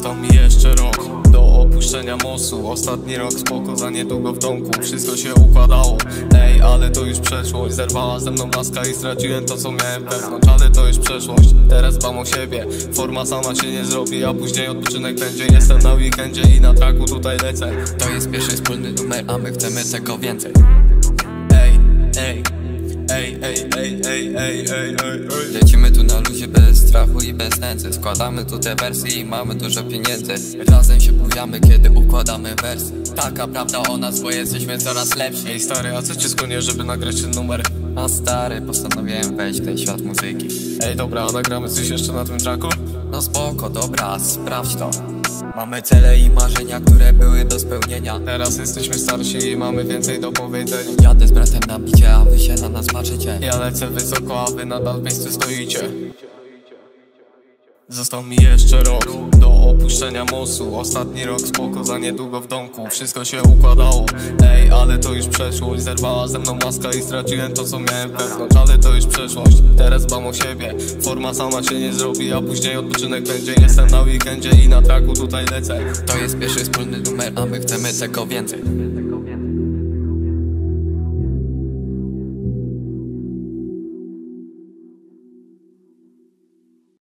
Został mi jeszcze rok do opuszczenia mostu. Ostatni rok spoko, za niedługo w domku. Wszystko się układało, ej, ale to już przeszłość. Zerwała ze mną laska i straciłem to, co miałem wewnątrz. Ale to już przeszłość, teraz dbam o siebie. Forma sama się nie zrobi, a później odpoczynek będzie. Jestem na weekendzie i na traku tutaj lecę. To jest pierwszy wspólny numer, a my chcemy tego więcej. Ej, ej, ej, ej, ej, ej, ej, ej, ej. Lecimy tu na luzie bez strachu i bez nędzy. Składamy tu te wersy i mamy dużo pieniędzy. Razem się buwiamy, kiedy układamy wersy. Taka prawda o nas, bo jesteśmy coraz lepsi. Ej stary, a co cię skłonię, żeby nagrać ten numer? A stary, postanowiłem wejść w ten świat muzyki. Ej dobra, a nagramy coś jeszcze na tym tracku? No spoko, dobra, sprawdź to. Mamy cele i marzenia, które były do spełnienia. Teraz jesteśmy starsi i mamy więcej do powiedzenia. Jadę z bratem na bicie, a wy się na nas patrzycie. Ja lecę wysoko, a wy nadal w miejscu stoicie. Został mi jeszcze rok do opuszczenia mostu. Ostatni rok spoko, za niedługo w domku. Wszystko się układało, ej, ale to już przeszłość. Zerwała ze mną laska i straciłem to, co miałem wewnątrz. Ale to już przeszłość, teraz dbam o siebie. Forma sama się nie zrobi, a później odpoczynek będzie. Jestem na weekendzie i na traku tutaj lecę. To jest pierwszy wspólny numer, a my chcemy tego więcej.